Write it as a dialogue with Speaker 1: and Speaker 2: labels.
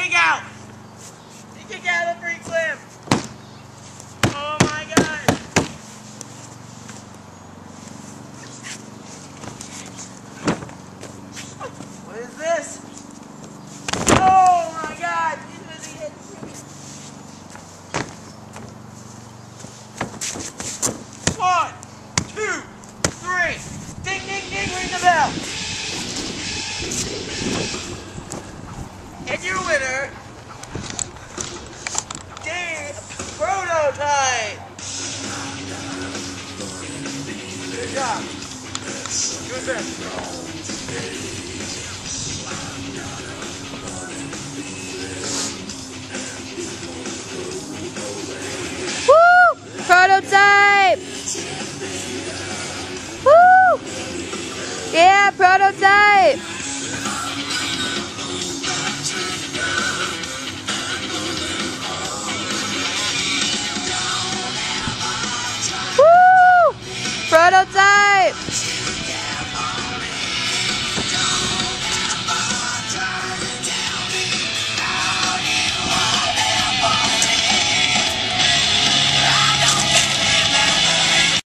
Speaker 1: kick out. You kick out of the free clip. Oh my God. What is this? Oh my God. One, two, three. Ding, ding, ding, ring the bell. And your winner, Prototype. Good job. Good best.
Speaker 2: Woo! Prototype! Woo! Yeah, Prototype! Woo! Prototype!